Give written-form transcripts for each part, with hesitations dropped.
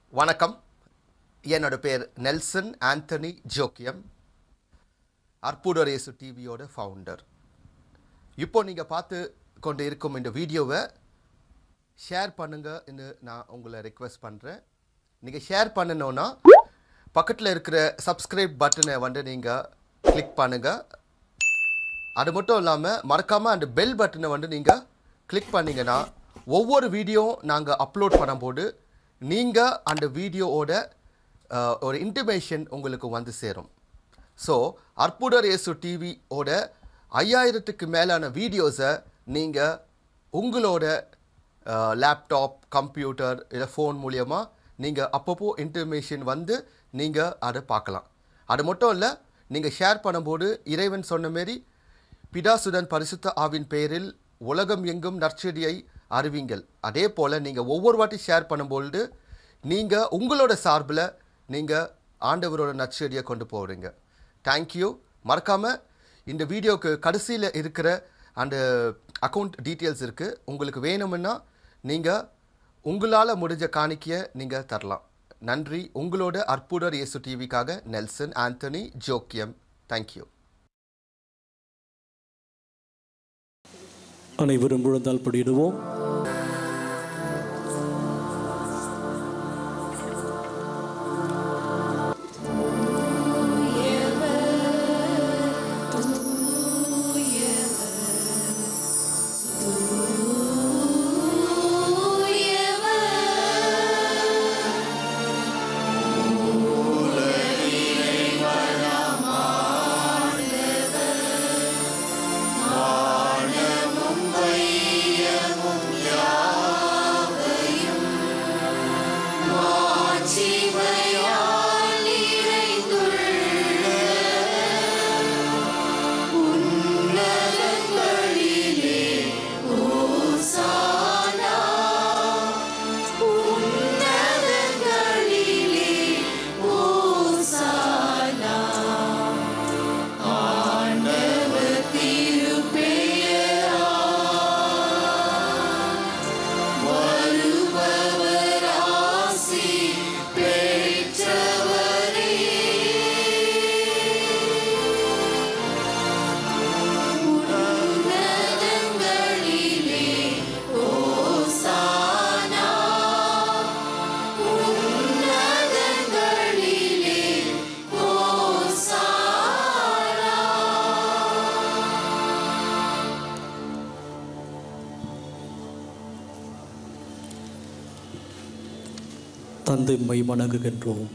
வணக்கம். என்னோட பேர் நெல்சன் ஆண்டனி ஜோக்கியம், அற்புதர் இயேசு டிவியோட ஃபவுண்டர். இப்போ நீங்கள் பார்த்து கொண்டு இருக்கும் இந்த வீடியோவை ஷேர் பண்ணுங்கன்னு நான் உங்களை ரெக்வெஸ்ட் பண்ணுறேன். நீங்கள் ஷேர் பண்ணணுன்னா பக்கத்தில் இருக்கிற சப்ஸ்கிரைப் பட்டனை நீங்கள் கிளிக் பண்ணுங்கள். அது மட்டும் இல்லாமல் மறக்காமல் அந்த பெல் பட்டனை நீங்கள் கிளிக் பண்ணிங்கன்னா ஒவ்வொரு வீடியோ நாங்கள் அப்லோட் பண்ணும்போது நீங்கள் அந்த வீடியோவோட ஒரு இன்டிமேஷன் உங்களுக்கு வந்து சேரும். ஸோ அற்புதர் இயேசு டிவியோட 5000க்கு மேலான வீடியோஸை நீங்கள் உங்களோட லேப்டாப், கம்ப்யூட்டர் இல்லை ஃபோன் மூலயமா நீங்கள் அப்பப்போ இன்டிமேஷன் வந்து நீங்கள் அதை பார்க்கலாம். அது மட்டும் இல்லை, நீங்கள் ஷேர் பண்ணும்போது இறைவன் சொன்ன மாரி பிதாசுடன் பரிசுத்த ஆவின் பெயரில் உலகம் எங்கும் நற்செடியை அறிவிங்கள். அதே போல் நீங்கள் ஒவ்வொரு வாட்டி ஷேர் பண்ணும்பொழுது நீங்கள் உங்களோட சார்பில் நீங்கள் ஆண்டவரோட நற்செடியை கொண்டு போகிறீங்க. தேங்க்யூ. மறக்காமல் இந்த வீடியோவுக்கு கடைசியில் இருக்கிற அந்த அக்கௌண்ட் டீட்டெயில்ஸ் இருக்குது. உங்களுக்கு வேணும்னா நீங்கள் உங்களால் முடிஞ்ச காணிக்கையை நீங்கள் தரலாம். நன்றி. உங்களோட அற்புதர் இயேசு டிவிக்காக நெல்சன் ஆண்டனி ஜோக்கியம். தேங்க்யூ. அனைவரும் முழந்தால் படியிடுவோம். தந்தை மை வணங்குகின்றோம்.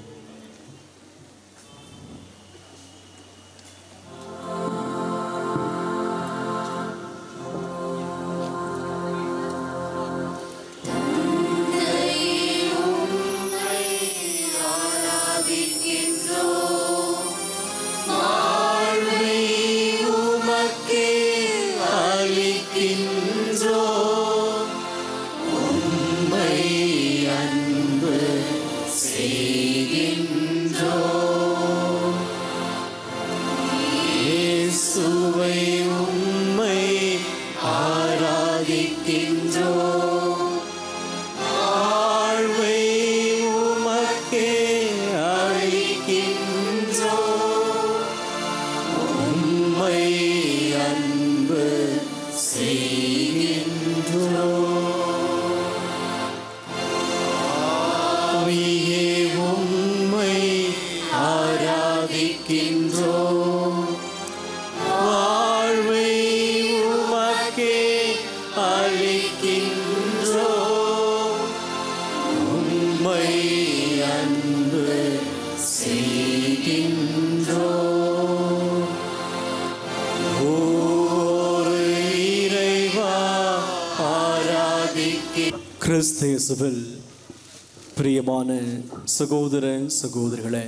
கிறிஸ்து இயேசுவில் பிரியமான சகோதர சகோதரிகளே,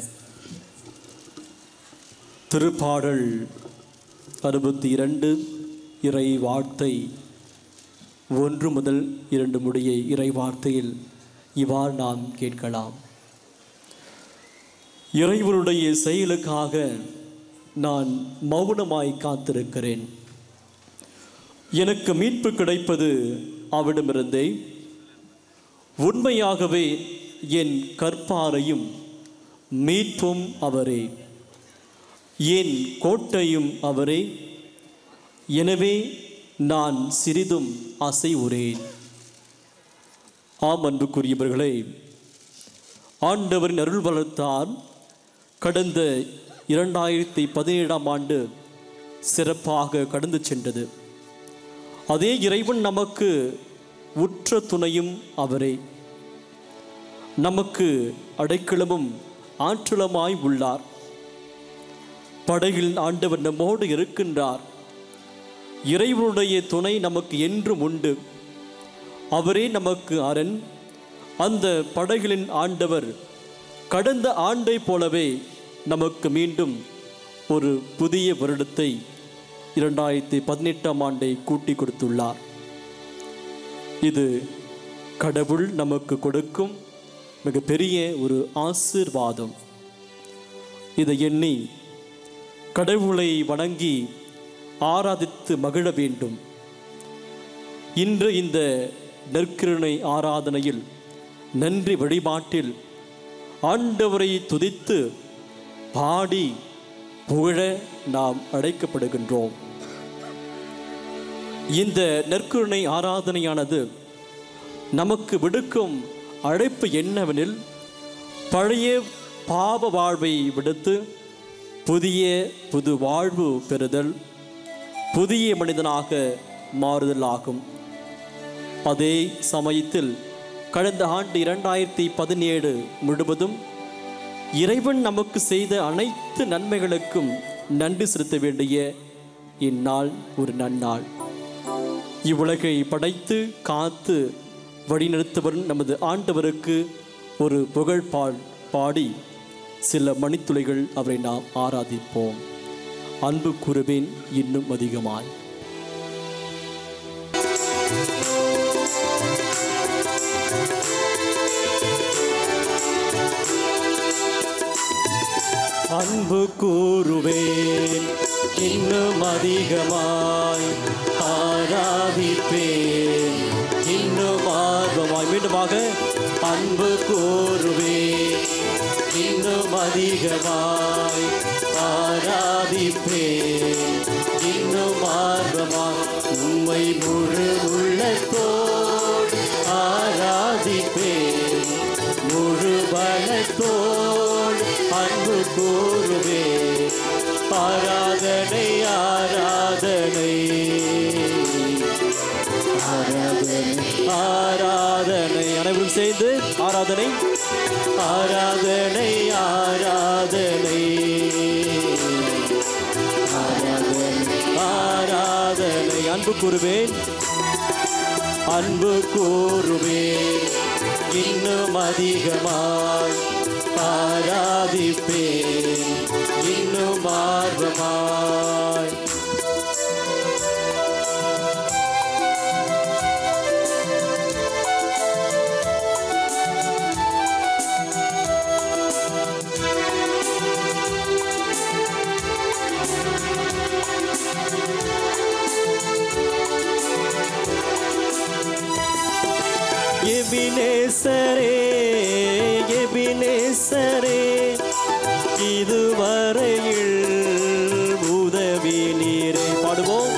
திருப்பாடல் 62 இறை வார்த்தை 1 முதல் 2 முடிய இறை வார்த்தையில் இவ்வாறு நாம் கேட்கலாம். இறைவனுடைய செயலுக்காக நான் மௌனமாய் காத்திருக்கிறேன். எனக்கு மீட்பு கிடைப்பது அவரிடமிருந்தே. உண்மையாகவே என் கற்பாரையும் மீட்பும் அவரே, என் கோட்டையும் அவரே. எனவே நான் சிறிதும் அசைவுறேன். ஆம், அன்புக்குரியவர்களே, ஆண்டவரின் அருள் வளர்த்தால் கடந்த 2017ஆம் ஆண்டு சிறப்பாக கடந்து சென்றது. அதே இறைவன் நமக்கு உற்ற துணையும் அவரே, நமக்கு அடைக்கலமும் ஆற்றலுமாய் உள்ளார். படகில் ஆண்டவர் நம்மோடு இருக்கின்றார். இறைவனுடைய துணை நமக்கு என்றும் உண்டு. அவரே நமக்கு அரண். அந்த படகிலின் ஆண்டவர் கடந்த ஆண்டை போலவே நமக்கு மீண்டும் ஒரு புதிய வருடத்தை 2018ஆம் ஆண்டை கூட்டி கொடுத்துள்ளார். இது கடவுள் நமக்கு கொடுக்கும் மிகப்பெரிய ஒரு ஆசீர்வாதம். இதை எண்ணி கடவுளை வணங்கி ஆராதித்து மகிழ வேண்டும். இன்று இந்த நற்கருணை ஆராதனையில் நன்றி வழிபாட்டில் ஆண்டவரை துதித்து பாடி புகழ நாம் அழைக்கப்படுகின்றோம். இந்த நற்கருணை ஆராதனையானது நமக்கு விடுக்கும் அழைப்பு என்னவெனில், பழைய பாவ வாழ்வை விடுத்து புது வாழ்வு பெறுதல், புதிய மனிதனாக மாறுதல் ஆகும். அதே சமயத்தில் கடந்த ஆண்டு 2017 முழுவதும் இறைவன் நமக்கு செய்த அனைத்து நன்மைகளுக்கும் நன்றி செலுத்த வேண்டிய இந்நாள் ஒரு நன்னாள். இவ்வுலகை படைத்து காத்து வழிநடத்துவரும் நமது ஆண்டவருக்கு ஒரு புகழ் பாடி சில மணித்துளிகள் அவரை நாம் ஆராதிப்போம். அன்பு கூறுவேன் இன்னும் அதிகமாய். அன்பு கூறுவேன் இன்னும் அதிகமாய், ஆராதிப்பேன் இன்னும் ஆர்வமாய். மீண்டுமாக அன்பு கூறுவேன் இன்னும் அதிகமாய், ஆராதிப்பேன் இன்னும் ஆர்வமாய். உம்மை முழு உள்ளத்தோடு ஆராதிப்பேன், முழு பலத்தோடு அன்பு கூறுவேன். ஆராதனை ஆராதனை ஆராதனை ஆராதனை. அனைவரும் சேர்ந்து ஆராதனை ஆராதனை ஆராதனை ஆராதனை ஆராதனை. அன்பு கூறுவேன் அன்பு கூறுவேன் இன்னும் அதிகமாய், ஆராதிப்பேன் இன்னும் ஆர்வமாய். எபினேசரே எபினேசரே, இதுவரையில் உதவி நீரே. பாடுவோம்.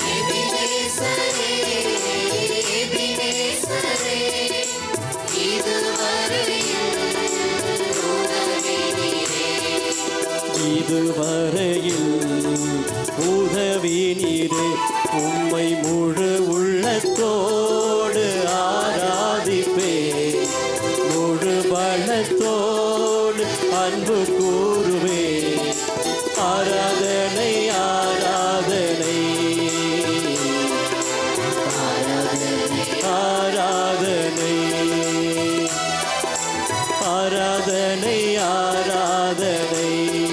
இதுவரையில் உதவி நீரே. உம்மை முழு உள்ளத்தோடு ஆராதிப்பேன், முழு பலத்தோடு அன்பு கூறுவேன். ஆராதனை ஆராதனை ஆராதனை ஆராதனை ஆராதனை ஆராதனை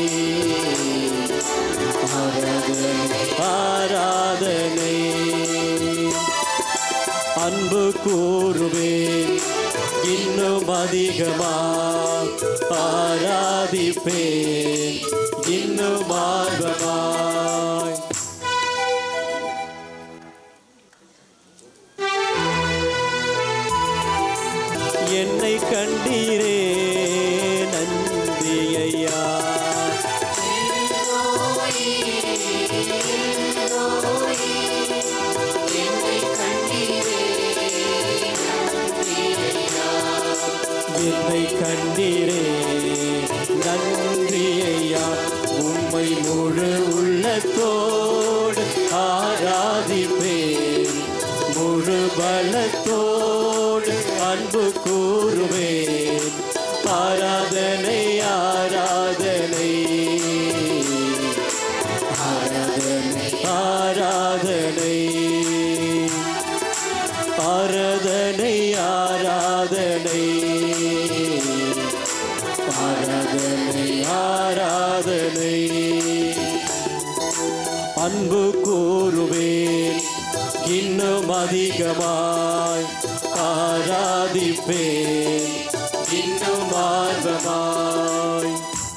ஆராதனை. அன்பு கூறுவேன் இன்னும் அதிகமாய், ஆராதிப்பேன் இன்னும் ஆர்வமாய். என்னை கண்டீரே கண்டீரே நன்றி ஐயா. என்னை கண்டீரே நன்றி ஐயா. உம்மை முழு உள்ளத்தோடு ஆராதிப்பேன், முழு பலத்தோடு அன்பு கூறுவேன். ஆராதனை ஆராதனை ஆராதனை ஆராதனை ஆராதனை ஆராதனை ஆராதனை ஆராதனை. அன்பு கூறுவேன் இன்னும் அதிகமாய், ஆராதிப்பேன் இன்னும் ஆர்வமாய்.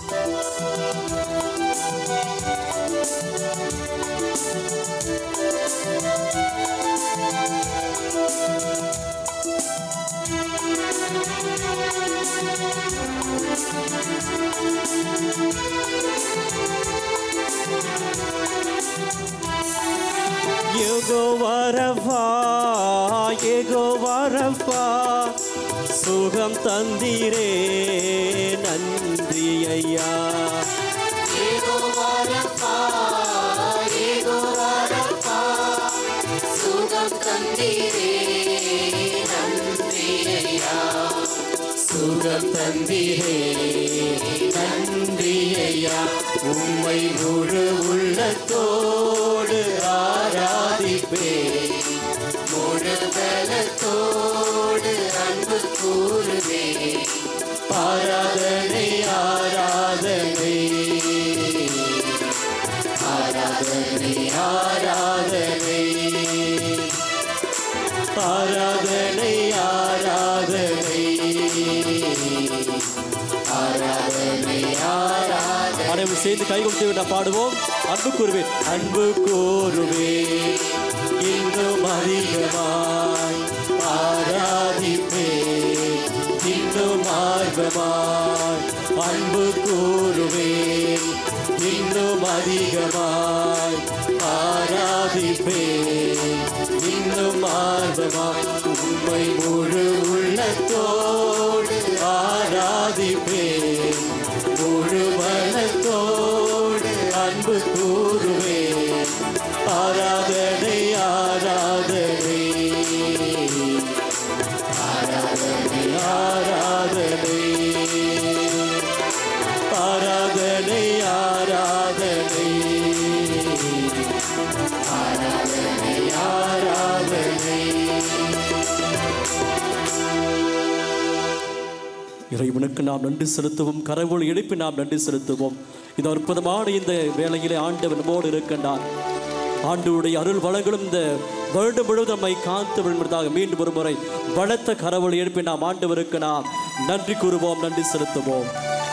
யெகோவா ரஃபா, யெகோவா ரஃபா, சுகம் தந்தீரே நன்றி ஐயா. யெகோவா ரஃபா, யெகோவா ரஃபா, சுகம் தந்தீரே நன்றி ஐயா. சுகம் தந்தீரே நன்றி ஐயா. உம்மை முழு உள்ளத்தோடு ஆராதிப்பேன், முழு பலத்தோடு அன்பு கூறுவேன். ஆராதனை ஆராதனை ஆராதனை ஆராதனை ஆராதனை ஆராதனை ஆராதனை ஆராதனை. அனைவரும் சேர்ந்து கைகொடுத்து விட பாடுவோம். அன்பு கூறுவேன், அன்பு கூறுவேன் இன்னும் அதிகமாய், ஆராதிப்பேன் இன்னும் ஆர்வமாய். அன்பு கூறுவேன் இன்னும் அதிகமாய், ஆராதிப்பேன் இன்னும் ஆர்வமாய். உம்மை முழு உள்ளத்தோடு ஆராதிப்பேன், முழு பலத்தோடு அன்பு கூறுவேன். ஆராதனை ஆராதனை ஆராதனை ஆராதனை ஆராதனை ஆராதனை ஆராதனை ஆராதனை. இறைவனுக்கு நாம் நன்றி செலுத்துவோம். கரவொலி எழுப்பி நாம் நன்றி செலுத்துவோம். இந்த அற்புதமான இந்த வேளையிலே ஆண்டவர் நம்மோடு இருக்கின்றார். ஆண்டவருடைய அருள் வளங்களும் இந்த வருடம் முழுவதும் நம்மை காத்து விழும்பதாக மீண்டும் ஒரு முறை பலத்த கரவொலி எழுப்பி நாம் ஆண்டவருக்கு நாம் நன்றி கூறுவோம், நன்றி செலுத்துவோம்.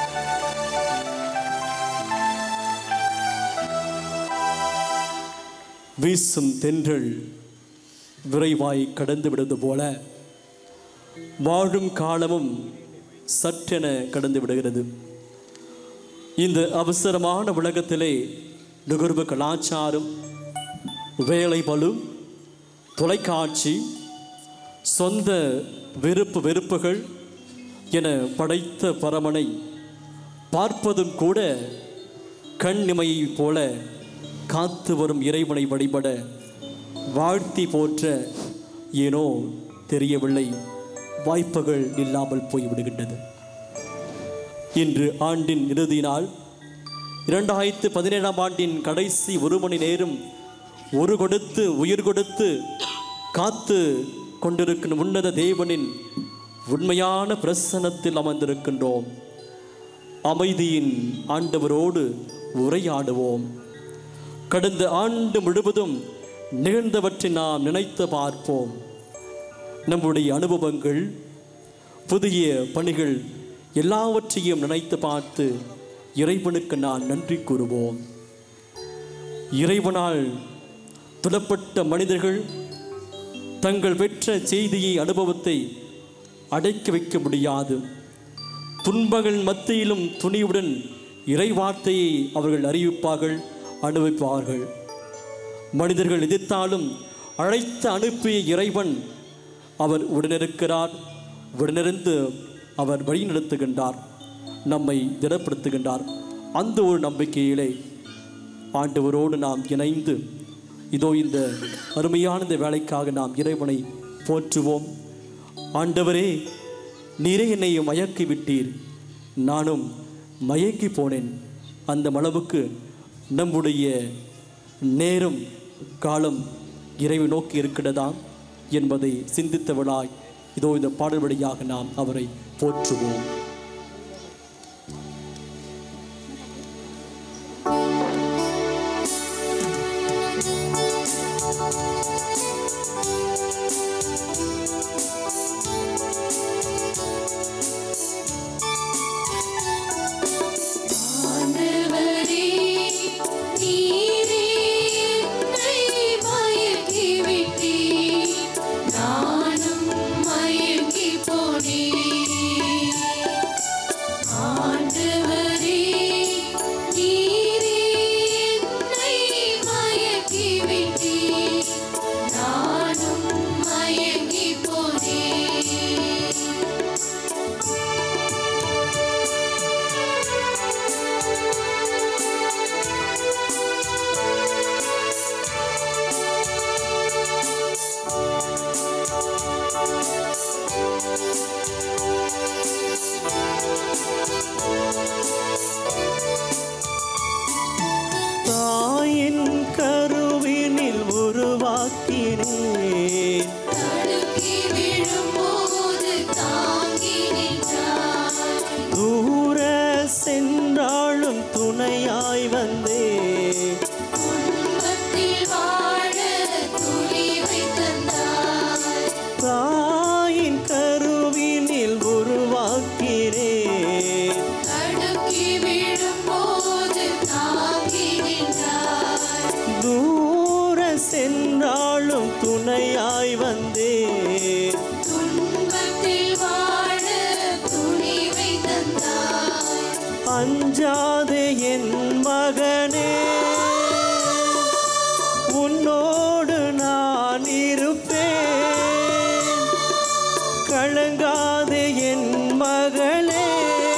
வீசும் தென்றல் விரைவாய் கடந்து விடுவது போல வாழும் காலமும் சற்றென கடந்து விடுகிறது. இந்த அவசரமான உலகத்திலே நுகர்வு கலாச்சாரம், வேலை பளு, தொலைக்காட்சி, சொந்த வெறுப்புகள் என படைத்த பரமனை பார்ப்பதும் கூட கண்ணிமையைப் போல காத்து வரும் இறைவனை வழிபட வாழ்த்தி போற்ற ஏனோ தெரியவில்லை, வாய்ப்புகள் இல்லாமல் போய்விடுகின்றது. இன்று ஆண்டின் இறுதி நாள், 2017ஆம் ஆண்டின் கடைசி ஒரு மணி நேரம் உயிர் கொடுத்து காத்து கொண்டிருக்கும் உன்னத தேவனின் உண்மையான பிரசன்னத்தில் அமர்ந்திருக்கின்றோம். அமைதியின் ஆண்டவரோடு உரையாடுவோம். கடந்த ஆண்டு முழுவதும் நிகழ்ந்தவற்றை நாம் நினைத்து பார்ப்போம். நம்முடைய அனுபவங்கள், புதிய பணிகள் எல்லாவற்றையும் நினைத்து பார்த்து இறைவனுக்கு நான் நன்றி கூறுவோம். இறைவனால் துலப்பட்ட மனிதர்கள் தங்கள் பெற்ற செய்தியை, அனுபவத்தை அடக்கி வைக்க முடியாது. துன்பங்கள் மத்தியிலும் துணிவுடன் இறை வார்த்தையை அவர்கள் அறிவிப்பார்கள், அனுபவிப்பார்கள். மனிதர்கள் எதிர்த்தாலும் அழைத்து அனுப்பிய இறைவன் அவர் உடனிருக்கிறார். உடனிருந்து அவர் வழிநடத்துகின்றார், நம்மை திடப்படுத்துகின்றார். அந்த ஒரு நம்பிக்கையிலே ஆண்டவரோடு நாம் இணைந்து இதோ இந்த அருமையான இந்த வேலைக்காக நாம் இறைவனை போற்றுவோம். ஆண்டவரே, நீரே என்னை மயக்கி விட்டீர், நானும் மயக்கி போனேன். அந்த அளவுக்கு நம்முடைய நேரம் காலம் இறைவை நோக்கி இருக்கிறதா என்பதை சிந்தித்தவளாய் இதோ இந்த பாடல் வழியாக நாம் அவரை போற்றுவோம். அஞ்சாதே என் மகனே, உன்னோடு நான் இருப்பேன். கலங்காதே என் மகளே,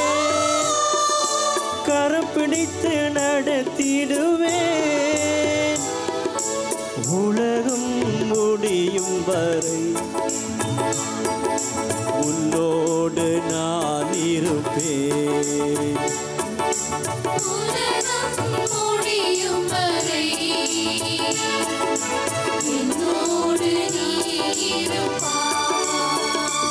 கரப்பிடித்து நடத்திடுவேன். உலகம் முடியும் வரை உன்னோடு நான் இருப்பேன். என்னோடு நீ இருப்பாய்.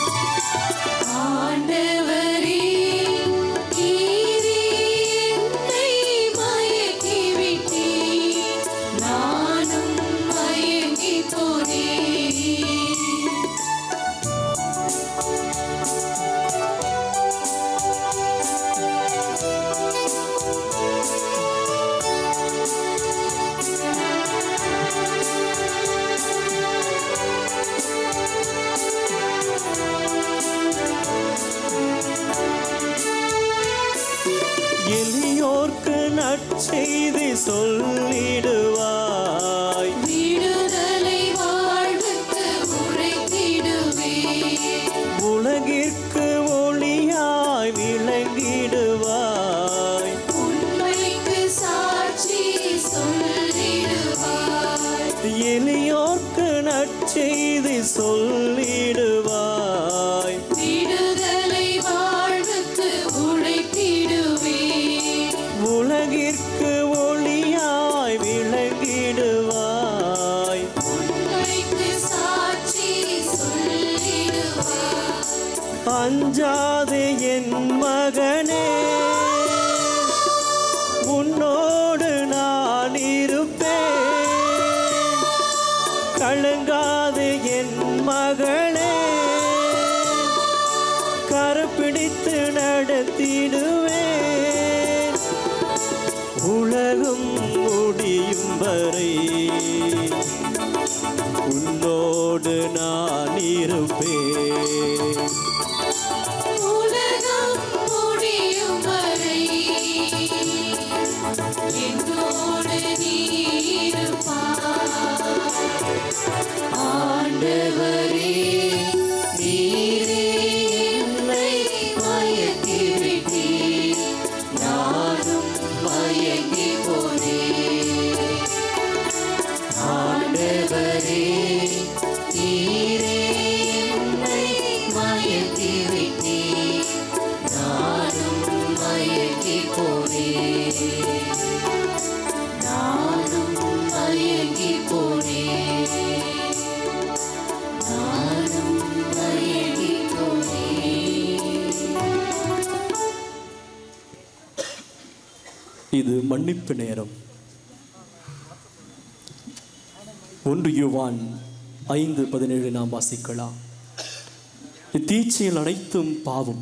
ஆண்டவரே, நீரே என்னை மயக்கி விட்டீர், நானும் மயங்கி போனேன். எளியோர்க்கு நற்செய்தி சொல்லிடுவாய். விடுதலை வாழ்வுக்கு உரைத்திடுவேன். உலகிற்கு ஒளியாய் விளங்கிடுவாய். உண்மைக்கு சாட்சி சொல்லிடுவாய். எளியோர்க்கு நற்செய்தி சொல்லிடுவாய். விடுதலை வாழ்வுக்கு உரைத்திடுவேன். உலகிற்கு ஒளியாய் விளங்கிடுவாய். உண்மைக்கு சாட்சி சொல்லிடுவாய். அஞ்சாதே என் மகனே, உன்னோடு நான் இருப்பேன். கலங்காதே என் மகளே, கரப்பிடித்து நடத்திடுவேன். உலகம் முடியும் வரை உன்னோடு நான் இருப்பேன். உலகம் இது மன்னிப்பு நேரம். 1 யோவான் 5:17 நாம் வாசிக்கலாம். தீச்செயல் அனைத்தும் பாவம்.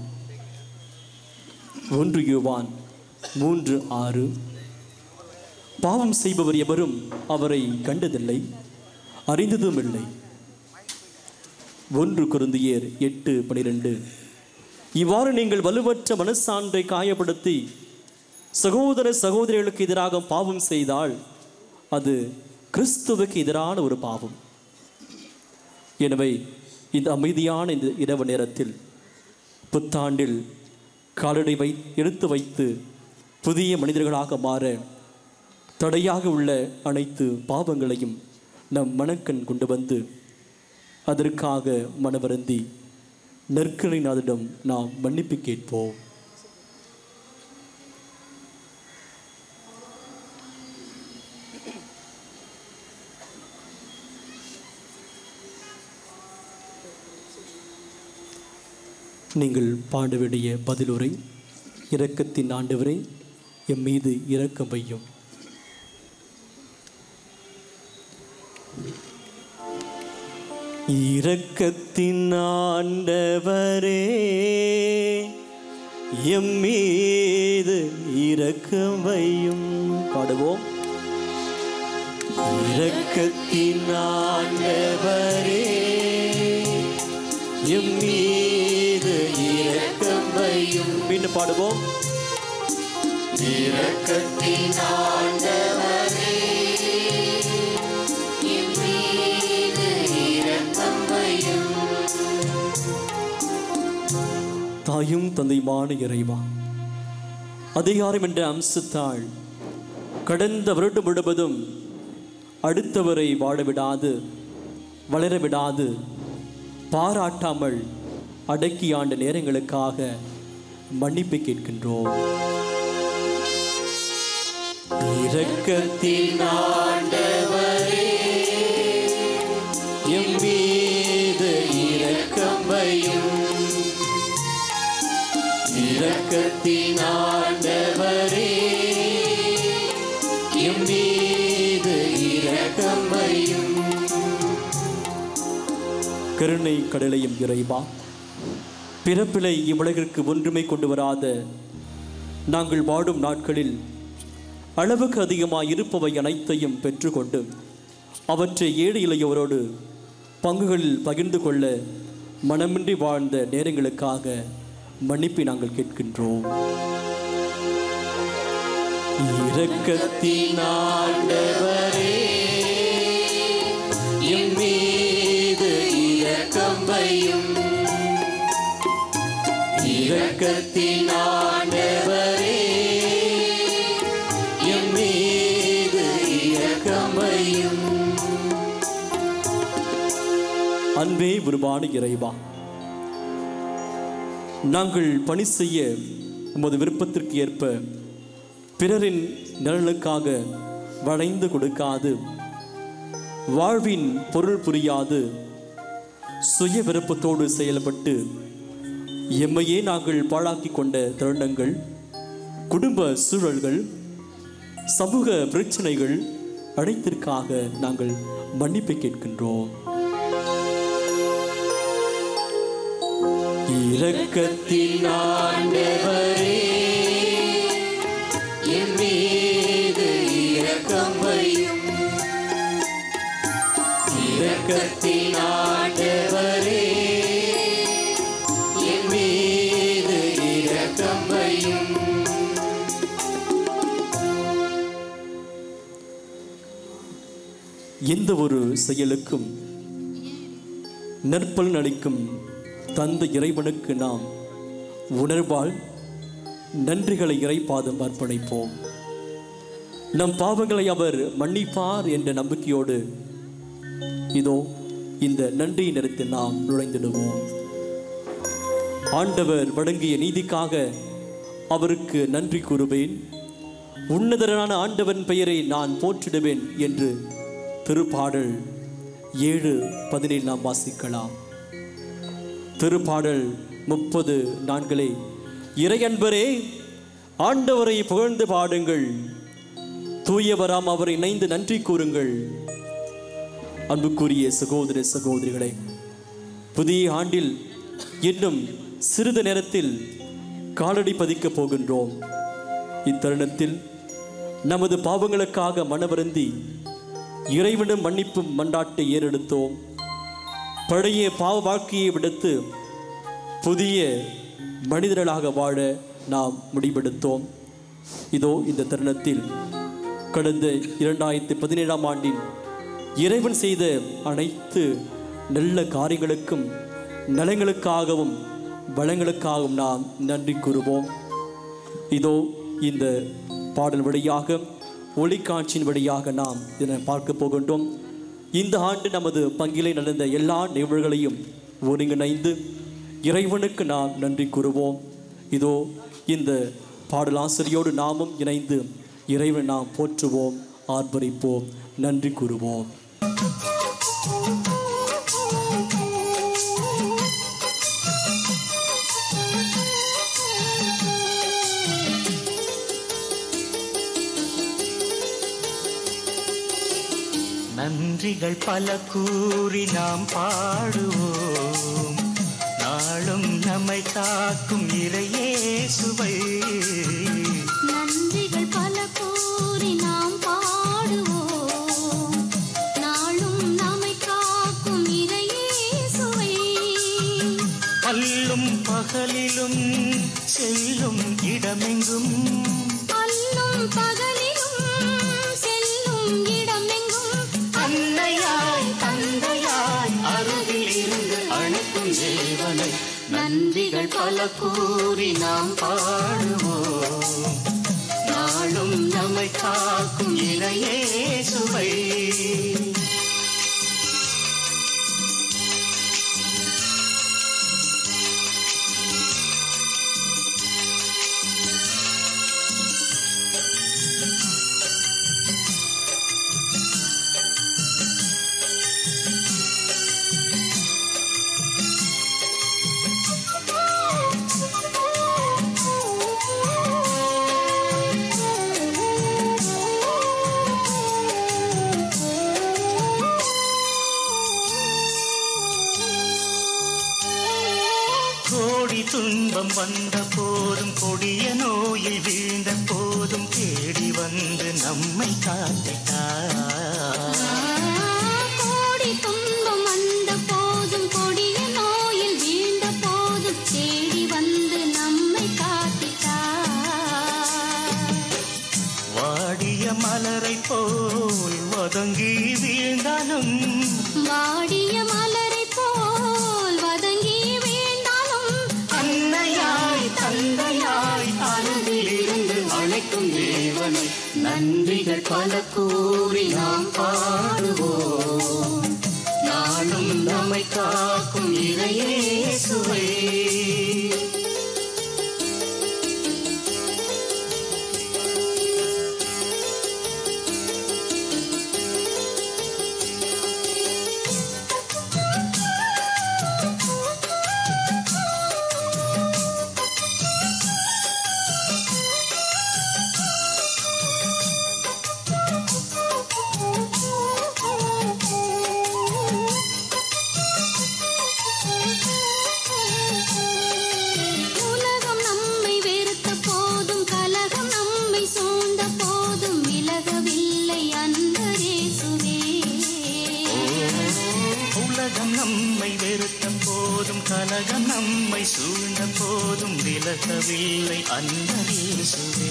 1 யோவான் 3:6 பாவம் செய்பவர் எவரும் அவரை கண்டதில்லை, அறிந்ததும் இல்லை. 1 கொரிந்தியர் 8:12 இவ்வாறு நீங்கள் வலுவற்ற மனசான்றை காயப்படுத்தி சகோதர சகோதரிகளுக்கு எதிராக பாவம் செய்தால் அது கிறிஸ்துவுக்கு எதிரான ஒரு பாவம். எனவே இந்த அமைதியான இந்த இரவு நேரத்தில் புத்தாண்டில் காலடி எடுத்து வைத்து புதிய மனிதர்களாக மாற தடையாக உள்ள அனைத்து பாவங்களையும் நம் மனக்கண் கொண்டு வந்து அதற்காக மனவருந்தி நற்கருணைநாதரிடம் நாம் மன்னிப்பு கேட்போம். நீங்கள் பாட வேண்டிய பதிலுரை, இரக்கத்தின் ஆண்டவரே எம் மீது இரக்கம் வையும். இரக்கத்தின் ஆண்டவரே எம் மீது இரக்கம் வையும். பாடுவோம். இரக்கத்தின் ஆண்டவரே எம் மீது இரக்கம் வையும். மீண்டும் பாடுவோம். இரக்கத்தின் ஆண்டவரே எம் மீது இரக்கம் வையும். தாயும் தந்தையுமான இறைவா, அதிகாரம் என்ற அம்சத்தால் கடந்த வருடம் முழுவதும் அடுத்தவரை வாழவிடாது, வளரவிடாது, பாராட்டாமல் அடக்கி ஆண்ட நேரங்களுக்காக மன்னிப்பு கேட்கின்றோம். இரக்கத்தின் ஆண்டவரே எம் மீது இரக்கம் வையும். இரக்கத்தின் ஆண்டவரே எம் மீது இரக்கம் வையும். கருணை கடலையும் இறைவா, பிறப்பிலை இவ்வுலகிற்கு ஒன்றுமை கொண்டு வராத நாங்கள் வாடும் நாட்களில் அளவுக்கு அதிகமாக இருப்பவை அனைத்தையும் பெற்றுக்கொண்டு அவற்றை ஏழை இளையோரோடு பங்குகளில் பகிர்ந்து கொள்ள மனமின்றி வாழ்ந்த நேரங்களுக்காக மன்னிப்பை நாங்கள் கேட்கின்றோம். இரக்கத்தின் ஆண்டவரே எம் மீது இரக்கம் வையும். இரக்கத்தின் ஆண்டவரே எம் மீது இரக்கம் வையும். அன்பே உருவான இறைவா, நாங்கள் பணி செய்ய உமது விருப்பத்திற்கு ஏற்ப பிறரின் நலனுக்காக வளைந்து கொடுக்காது, வாழ்வின் பொருள் புரியாது, சுய விருப்பத்தோடு செயல்பட்டு எம்மையே நாங்கள் பாழாக்கி கொண்ட தருணங்கள், குடும்ப சூழல்கள், சமூக பிரச்சனைகள் அனைத்திற்காக நாங்கள் மன்னிப்பை கேட்கின்றோம். இரக்கத்தின் ஆண்டவரே எம் மீது இரக்கம் வையும். இரக்கத்தின் ஆண்டவரே எம் மீது இரக்கம் வையும். எந்த ஒரு செயலுக்கும் நற்பலன் அளிக்கும் தந்த இறைவனுக்கு நாம் உணர்வால் நன்றிகளை இறைபாதம் அர்ப்பணிப்போம். நம் பாவங்களை அவர் மன்னிப்பார் என்ற நம்பிக்கையோடு இதோ இந்த நன்றி நேரத்தில் நாம் நுழைந்திடுவோம். ஆண்டவர் வழங்கிய நீதிக்காக அவருக்கு நன்றி கூறுவேன், உன்னதரான ஆண்டவன் பெயரை நான் போற்றிடுவேன் என்று திருப்பாடல் 7:17 நாம் வாசிக்கலாம். திருப்பாடல் 30:4 இறையன்பரே, ஆண்டவரை புகழ்ந்து பாடுங்கள், தூயவராம் அவரை இணைந்து நன்றி கூறுங்கள். அன்புக்குரிய சகோதர சகோதரிகளே, புதிய ஆண்டில் இன்னும் சிறிது நேரத்தில் காலடி பதிக்கப் போகின்றோம். இத்தருணத்தில் நமது பாவங்களுக்காக மனவருந்தி இறைவனிடம் மன்னிப்பு மன்றாட்டை ஏறெடுத்தோம். பழைய பாவ வாழ்க்கையை விடுத்து புதிய மனிதர்களாக வாழ நாம் முடிவெடுத்தோம். இதோ இந்த தருணத்தில் கடந்த 2017ஆம் ஆண்டில் இறைவன் செய்த அனைத்து நல்ல காரியங்களுக்கும் நலங்களுக்காகவும் வளங்களுக்காகவும் நாம் நன்றி கூறுவோம். இதோ இந்த பாடல் வழியாக, ஒளிக்காட்சியின் வழியாக நாம் இதனை பார்க்க போகின்றோம். இந்த ஆண்டு நமது பங்கிலே நடந்த எல்லா நிகழ்வுகளையும் ஒருங்கிணைந்து இறைவனுக்கு நாம் நன்றி கூறுவோம். இதோ இந்த பாடலாசிரியோடு நாமும் இணைந்து இறைவனை நாம் போற்றுவோம், ஆர்ப்பரிப்போம், நன்றி கூறுவோம். நன்றிகள் பல கூறி நாம் பாடுவோம், நாளும் நம்மை காக்கும் இறையேசுவை. நன்றிகள் பல கூறி நாம் பாடுவோம், நாளும் நம்மை காக்கும் இறையேசுவை. அல்லும் பகலிலும் செல்லும் இடமெங்கும், அல்லும் பகலிலும் செல்லும் இடமெங்கும் அன்னையாய் தந்தையாய் அருகில் இருந்து அழைக்கும் தேவனை. நன்றிகள் பல கூறி நாம் பாடுவோம், நாளும் நம்மை காக்கும் இறையேசுவை. துன்பம் வந்த போதும், கொடிய நோயில் வீழ்ந்த போதும் தேடி வந்து நம்மை காத்திட்டார். கோடி துன்பம் வந்த போதும், கொடிய நோயில் வீழ்ந்த போதும் தேடி வந்து நம்மை காத்திட்டார். வாடிய மலரை போல் வதங்கி வீழ்ந்தாலும், வாடிய மலரை போல் வதங்கி அன்னையாய் தந்தையாய் அருகில் இருந்து அழைக்கும் தேவனை. நன்றிகள் பல கூறி நாம் பாடுவோம், நாளும் நம்மை காக்கும் இறையேசுவை. கலகம் நம்மை சூழ்ந்த போதும் விலகவில்லை அன்பர் இயேசுவே.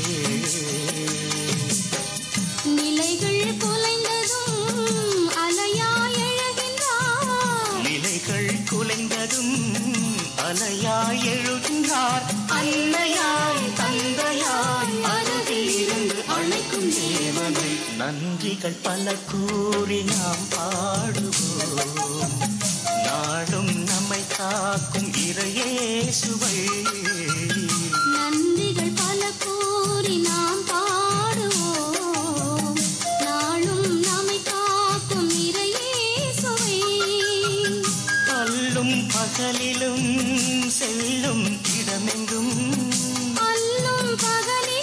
நிலைகள் குலைந்ததும் அலையாய் எழுகின்றார், நிலைகள் குலைந்ததும் அலையாய் எழுகின்றார். அன்னையாய் தந்தையாய் அருகில் இருந்து அழைக்கும் தேவனை. நன்றிகள் பல கூறி நாம் பாடுவோம், நாடும் நம்மை காக்கும் இறையேசுவை. நன்றிகள் பல கூறி நாம் பாடுவோம், நாளும் நம்மை காக்கும் இறையேசுவை. அல்லும் பகலிலும் செல்லும் இடமெங்கும், அல்லும் பகலிலும்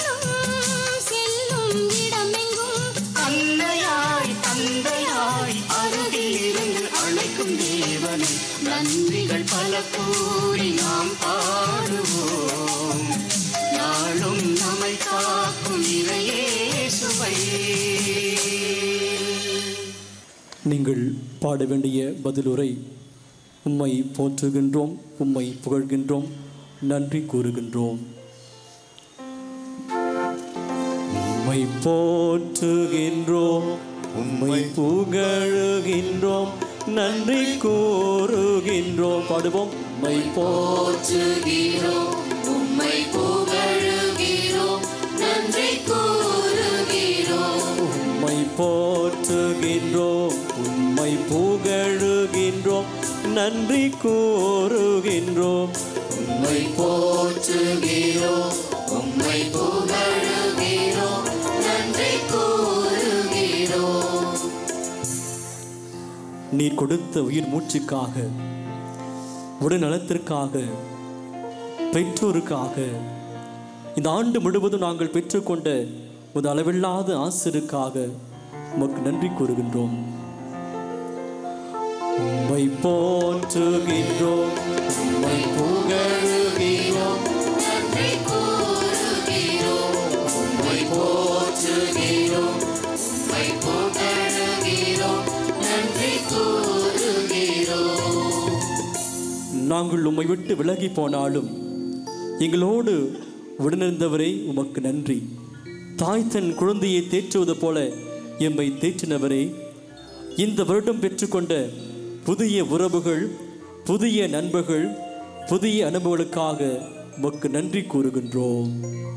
நீங்கள் பாட வேண்டிய பதிலுரை, உம்மை போற்றுகின்றோம், உம்மை புகழ்கின்றோம், நன்றி கூறுகின்றோம். உம்மை போற்றுகின்றோம், உம்மை புகழுகின்றோம், நன்றி கூறுகின்றோம். பாடுவோம். உம்மை போற்றுகிறோம், உம்மை புகழுகிறோம், நன்றி கூறுகிறோம். உம்மை போற்றுகின்றோம், உம்மை புகழுகின்றோம், நன்றி கூறுகின்றோம். உம்மை போற்றுகிறோம், உம்மை புகழுகிறோம், நன்றி கூறுகிறோம். நீர் கொடுத்த உயிர் மூச்சுக்காக, உடல்நலத்திற்காக, பெற்றோருக்காக, இந்த ஆண்டு முழுவதும் நாங்கள் பெற்றுக்கொண்ட ஒரு அளவில்லாத ஆசிருக்காக உமக்கு நன்றி கூறுகின்றோம். உம்மை போற்றுகின்றோம், உம்மை புகழுகின்றோம், நன்றி கூறுகிறோம். உம்மை போற்றுகிறோம், உம்மை புகழுகிறோம், நன்றி கூறுகிறோம். நாங்கள் உம்மை விட்டு விலகி போனாலும் எங்களோடு உடனிருந்தவரே உமக்கு நன்றி. தாய் தன் குழந்தையை தேற்றுவது போல எம்மை தேற்றினவரே, இந்த வருடம் பெற்றுக்கொண்ட புதிய உறவுகள், புதிய நண்பர்கள், புதிய அனுபவங்களுக்காக உமக்கு நன்றி கூறுகின்றோம்.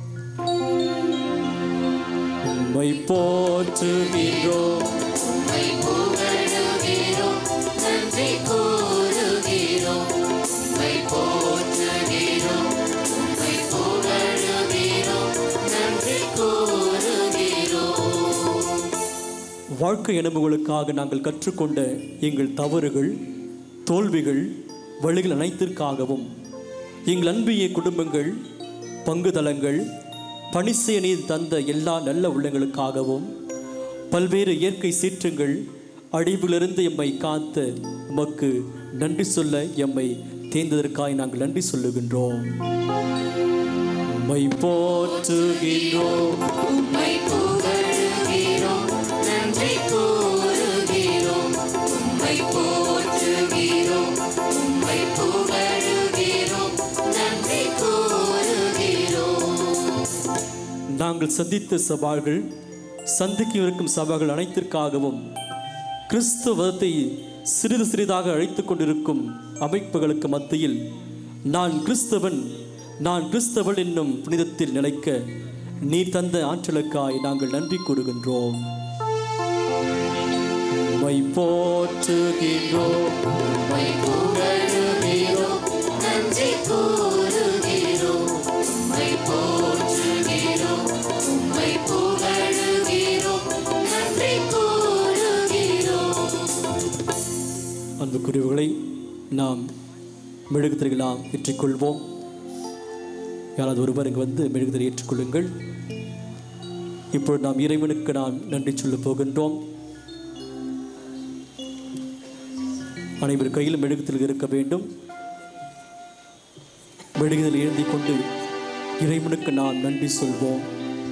உம்மை போற்றுகின்றோம், உம்மை புகழுகிறோம், நன்றி கூறுகிறோம். உம்மை போற்றுகிறோம், உம்மை புகழுகிறோம், நன்றி கூறுகிறோம். வாழ்க்கை அனுபவங்களுக்காக நாங்கள் கற்றுக்கொண்ட எங்கள் தவறுகள், தோல்விகள், வழிகள் அனைத்திற்காகவும், எங்கள் அன்பிய குடும்பங்கள், பங்குதலங்கள், பணி செய்ய நீர் தந்த எல்லா நல்ல உள்ளங்களுக்காகவும், பல்வேறு இயற்கை சீற்றங்கள் அழிவிலிருந்து எம்மை காத்த உமக்கு நன்றி சொல்ல எம்மை தேர்ந்ததற்காய் நாங்கள் நன்றி சொல்லுகின்றோம். உம்மை போற்றுகின்றோம், உம்மை புகழுகிறோம், நன்றி கூறுகிறோம். உம்மை போற்றுகிறோம், உம்மை புகழுகிறோம், நன்றி கூறுகிறோம். நாங்கள் சந்தித்த சவால்கள், சந்திக்க இருக்கும் சவால்கள் அனைத்திற்காகவும், கிறிஸ்துவத்தை சிறிது சிறிதாக அழைத்துக் கொண்டிருக்கும் அமைப்புகளுக்கு மத்தியில் நான் கிறிஸ்தவன், நான் கிறிஸ்தவள் என்னும் புனிதத்தில் நிலைக்க நீர் தந்த ஆற்றலுக்காய் நாங்கள் நன்றி கூறுகின்றோம். உம்மை போற்றுகின்றோம், உம்மை புகழுகிறோம், நன்றி கூறுகிறோம். உம்மை போற்றுகிறோம், உம்மை புகழுகிறோம், நன்றி கூறுகிறோம். அன்புக்குரியவர்களை, நாம் மெழுகுதிரிகளாம் ஏற்றிக்கொள்வோம். யாராவது ஒருவர் இங்கு வந்து மெழுகுதிரை ஏற்றுக்கொள்ளுங்கள். இப்பொழுது நாம் இறைவனுக்கு நாம் நன்றி சொல்ல போகின்றோம். அனைவர் கையில் மெழுகுதிரி இருக்க வேண்டும். மெழுகுதிரி எழுதி கொண்டு இறைவனுக்கு நாம் நன்றி சொல்வோம்.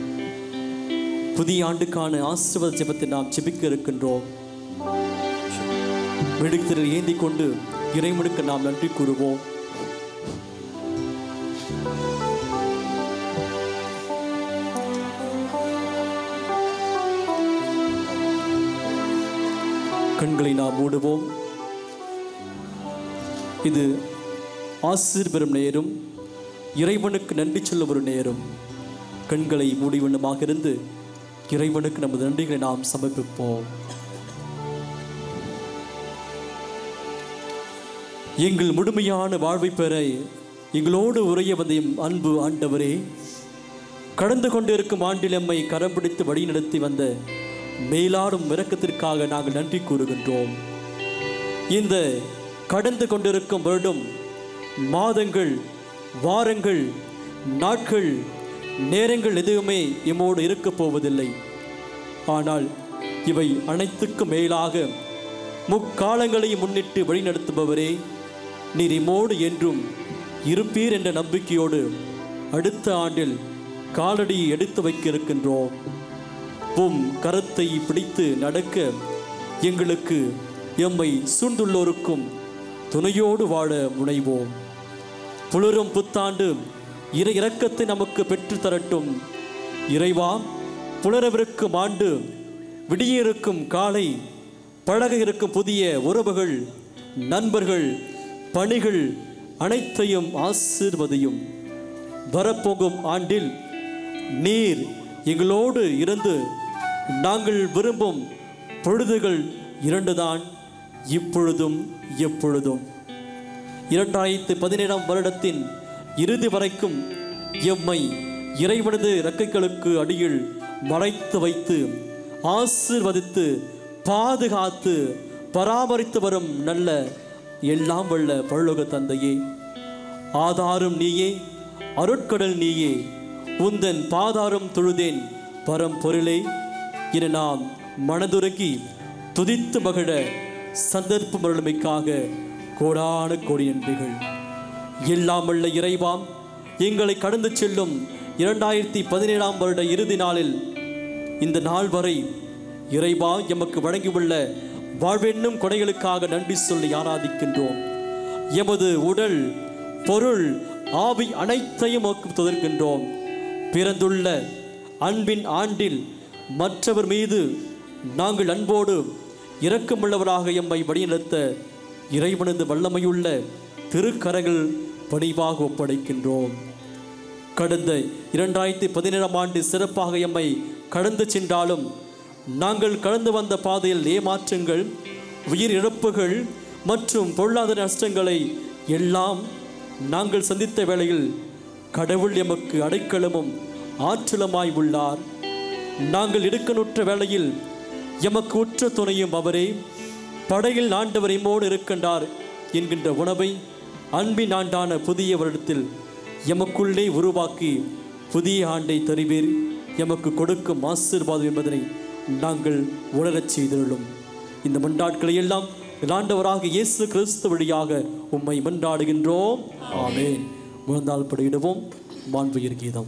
புதிய ஆண்டுக்கான ஆசீர்வாத ஜெபத்தை நாம் ஜெபிக்க இருக்கின்றோம். மெழுகுதிரி ஏந்தி கொண்டு இறைவனுக்கு நாம் நன்றி கூறுவோம். கண்களை நாம் மூடுவோம். இது ஆசீர் பெறும் நேரம், இறைவனுக்கு நன்றி சொல்ல ஒரு நேரம். கண்களை மூடிவண்ணமாக இருந்து இறைவனுக்கு நமது நன்றிகளை நாம் சமர்ப்பிப்போம். எங்கள் முழுமையான வாழ்வை பெற எங்களோடு உரைய வந்த அன்பு ஆண்டவரே, கடந்து கொண்டிருக்கும் ஆண்டில் எம்மை கரம் பிடித்து வழிநடத்தி வந்த மேலாடும் இரக்கத்திற்காக நாங்கள் நன்றி கூறுகின்றோம். இந்த கடந்து கொண்டிருக்கும் வருடம் மாதங்கள், வாரங்கள், நாட்கள், நேரங்கள் எதுவுமே எம்மோடு இருக்கப் போவதில்லை. ஆனால் இவை அனைத்துக்கும் மேலாக முக்காலங்களையும் முன்னிட்டு வழிநடத்துபவரே, நீர் எம்மோடு என்றும் இருப்பீர் என்ற நம்பிக்கையோடு அடுத்த ஆண்டில் காலடியை எடுத்து வைக்க இருக்கின்றோம். உம் கரத்தை பிடித்து நடக்க எங்களுக்கு எம்மை சூழ்ந்துள்ளோருக்கும் துணையோடு வாழ முனைவோம். புலரும் புத்தாண்டு இறை இரக்கத்தை நமக்கு பெற்று தரட்டும். இறைவா, புலரவிருக்கும் ஆண்டு, விடியிருக்கும் காலை, பழக இருக்கும் புதிய உறவுகள், நண்பர்கள், பணிகள் அனைத்தையும் ஆசீர்வதியும். வரப்போகும் ஆண்டில் நீர் எங்களோடு இருந்து நாங்கள் விரும்பும் பொழுதுகள் 2 தான், இப்பொழுதும் எப்பொழுதும். 2017 வருடத்தின் இறுதி வரைக்கும் எம்மை இறைவனது இறக்கைகளுக்கு அடியில் மறைத்து வைத்து ஆசீர்வதித்து பாதுகாத்து பராமரித்து வரும் நல்ல எல்லாம் வல்ல பரலோக தந்தையே, ஆதாரம் நீயே, அருட்கடல் நீயே, உந்தன் பாதாரம் தொழுதேன் பரம்பொருளே என நாம் மனதுருகி துதித்து மகிழ சந்தர்ப்பம் அருளுமைக்காக கோடான கோடி நன்றிகள். எல்லாம் வல்ல இறைவாம், எங்களை கடந்து செல்லும் 2017 வருட இறுதி நாளில் இந்த நாள் வரை இறைவா எமக்கு வழங்கியுள்ள வாழ்வென்னும் கொடைகளுக்காக நன்றி சொல்லி ஆராதிக்கின்றோம். எமது உடல், பொருள், ஆவி அனைத்தையும் துதிக்கின்றோம். பிறந்துள்ள அன்பின் ஆண்டில் மற்றவர் மீது நாங்கள் அன்போடு இரக்கமுள்ளவராக எம்மை வழிநடத்த இறைவனது வல்லமையுள்ள திருக்கரங்கள் பணிவாக ஒப்படைக்கின்றோம். கடந்த 2017 ஆண்டு சிறப்பாக எம்மை கடந்து சென்றாலும் நாங்கள் கடந்து வந்த பாதையில் ஏமாற்றங்கள், உயிர் இழப்புகள் மற்றும் பொருளாதார நஷ்டங்களை எல்லாம் நாங்கள் சந்தித்த வேளையில் கடவுள் எமக்கு அடைக்கலமும் ஆற்றலுமாய் உள்ளார். நாங்கள் இடுக்கணுற்ற வேளையில் எமக்கு உற்ற துணையும் அவரே. படையில் ஆண்டவர் எம்மோடு இருக்கின்றார் என்கின்ற உணவை அன்பின் ஆண்டான புதிய வருடத்தில் எமக்குள்ளே உருவாக்கி புதிய ஆண்டை தருவீர், எமக்கு கொடுக்கும் ஆசீர்வாதம் என்பதனை நாங்கள் உணரச் செய்துள்ளோம். இந்த மன்றாட்களை எல்லாம் ஆண்டவராக இயேசு கிறிஸ்து வழியாக உம்மை மன்றாடுகின்றோம். ஆமென். முழந்தாள் படையிடுவோம். மாண்புயிர் கீதம்.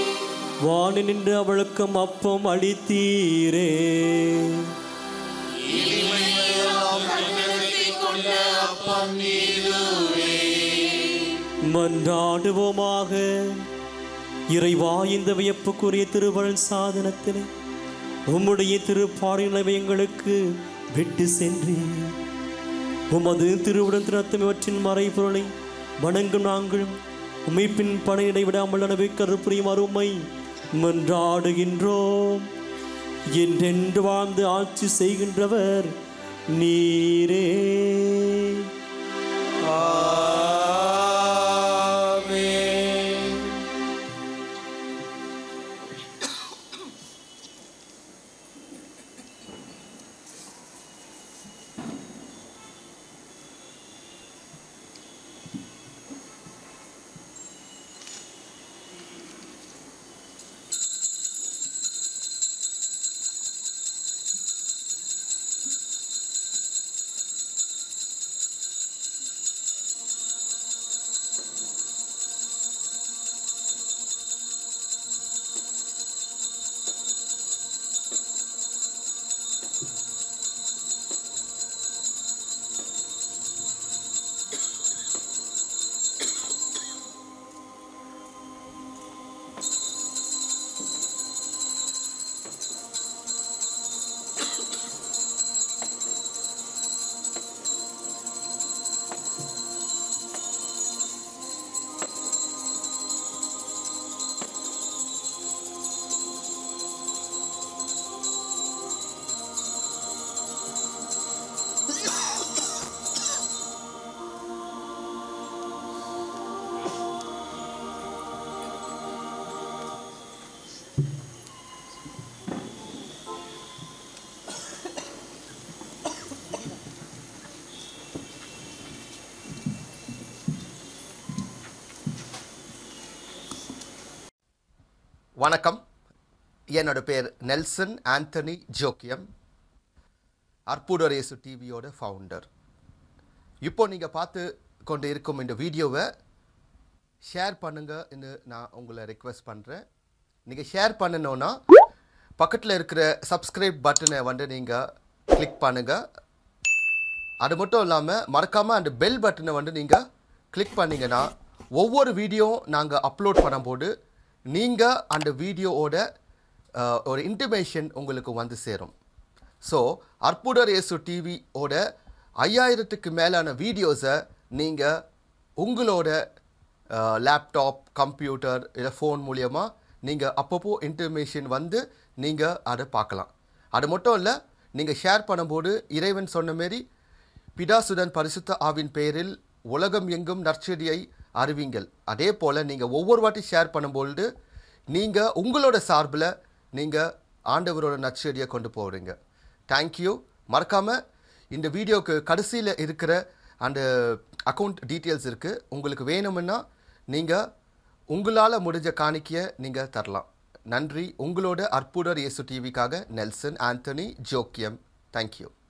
வானி நின்று அவளுக்கும் அப்பம் அளித்தீரே, இனிமையெல்லாம் கண்டெடுத்துக் கொண்ட அப்பம் நீருவே. மன்றாடுவோமாக. இறைவா, இந்த வியப்புக்குரிய திருவருள் சாதனத்திலே உம்முடைய திருப்பாடலை எங்களுக்கு விட்டு சென்று உமது திருவுடன் திருத்தம் இவற்றின் மறைபொருளை வணங்கும் நாங்கள் உம்மை பின் பணியிடை விடாமல் அனுபவிக்க புரியுமாறு உம்மை மன்றாடுகின்றோம். என்றென்று வாழ்ந்து ஆட்சி செய்கின்றவர் நீரே. வணக்கம். என்னோட பேர் நெல்சன் ஆண்டனி ஜோக்கியம், அற்புதர் இயேசு டிவியோட ஃபவுண்டர். இப்போ நீங்கள் பார்த்து கொண்டு இருக்கும் இந்த வீடியோவை ஷேர் பண்ணுங்கன்னு நான் உங்களை ரெக்வெஸ்ட் பண்ணுறேன். நீங்கள் ஷேர் பண்ணணுன்னா பக்கத்தில் இருக்கிற சப்ஸ்கிரைப் பட்டனை நீங்கள் கிளிக் பண்ணுங்கள். அது மட்டும் இல்லாமல் மறக்காமல் அந்த பெல் பட்டனை நீங்கள் கிளிக் பண்ணிங்கன்னா ஒவ்வொரு வீடியோ நாங்கள் அப்லோட் பண்ணும்போது நீங்கள் அந்த வீடியோவோட ஒரு இன்டிமேஷன் உங்களுக்கு வந்து சேரும். ஸோ அற்புதர் இயேசு டிவியோட 5000க்கு மேலான வீடியோஸை நீங்கள் உங்களோட லேப்டாப், கம்ப்யூட்டர் இல்லை ஃபோன் மூலயமா நீங்கள் அப்பப்போ இன்டிமேஷன் வந்து நீங்கள் அதை பார்க்கலாம். அது மட்டும் இல்லை, நீங்கள் ஷேர் பண்ணும்போது இறைவன் சொன்ன மாரி பிதாசுடன் பரிசுத்த ஆவின் பெயரில் உலகம் எங்கும் நற்செடியை அறிவிங்கள். அதே போல் நீங்கள் ஒவ்வொரு வாட்டி ஷேர் பண்ணும்பொழுது நீங்கள் உங்களோட சார்பில் நீங்கள் ஆண்டவரோட நற்செடியை கொண்டு போகிறீங்க. தேங்க்யூ. மறக்காமல் இந்த வீடியோவுக்கு கடைசியில் இருக்கிற அந்த அக்கௌண்ட் டீட்டெயில்ஸ் இருக்குது. உங்களுக்கு வேணும்னா நீங்கள் உங்களால் முடிஞ்ச காணிக்கையை நீங்கள் தரலாம். நன்றி. உங்களோட அற்புதர் இயேசு டிவிக்காக நெல்சன் ஆண்டனி ஜோக்கியம். தேங்க்யூ.